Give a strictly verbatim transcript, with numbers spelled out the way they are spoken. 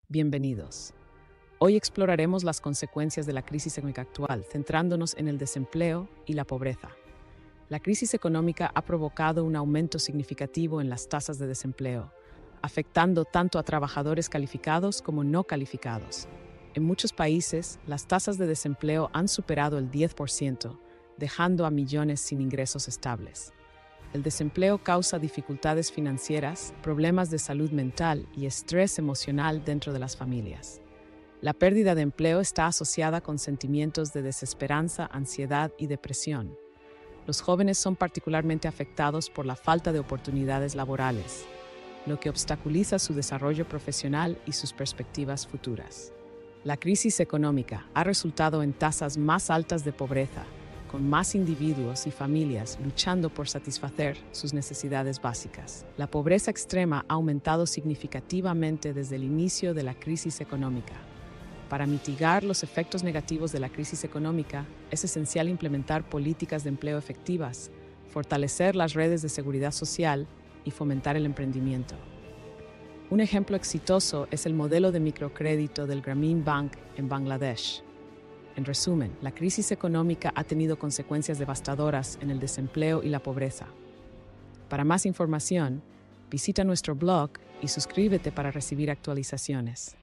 Bienvenidos. Hoy exploraremos las consecuencias de la crisis económica actual, centrándonos en el desempleo y la pobreza. La crisis económica ha provocado un aumento significativo en las tasas de desempleo, afectando tanto a trabajadores calificados como no calificados. En muchos países, las tasas de desempleo han superado el diez por ciento, dejando a millones sin ingresos estables. El desempleo causa dificultades financieras, problemas de salud mental y estrés emocional dentro de las familias. La pérdida de empleo está asociada con sentimientos de desesperanza, ansiedad y depresión. Los jóvenes son particularmente afectados por la falta de oportunidades laborales, lo que obstaculiza su desarrollo profesional y sus perspectivas futuras. La crisis económica ha resultado en tasas más altas de pobreza, con más individuos y familias luchando por satisfacer sus necesidades básicas. La pobreza extrema ha aumentado significativamente desde el inicio de la crisis económica. Para mitigar los efectos negativos de la crisis económica, es esencial implementar políticas de empleo efectivas, fortalecer las redes de seguridad social y fomentar el emprendimiento. Un ejemplo exitoso es el modelo de microcrédito del Grameen Bank en Bangladesh. En resumen, la crisis económica ha tenido consecuencias devastadoras en el desempleo y la pobreza. Para más información, visita nuestro blog y suscríbete para recibir actualizaciones.